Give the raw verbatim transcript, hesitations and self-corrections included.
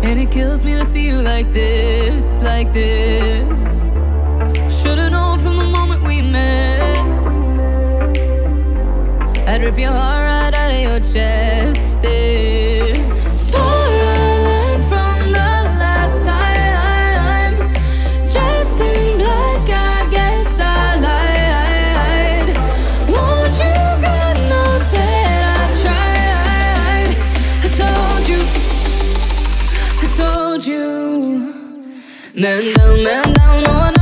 And it kills me to see you like this, like this. Should've known from the moment we met. I'd rip your heart right out of your chest, yeah. So I learned from the last time. Dressed in black, I guess I lied. Won't you, God knows that I tried. I told you, I told you. Man down, man down, no one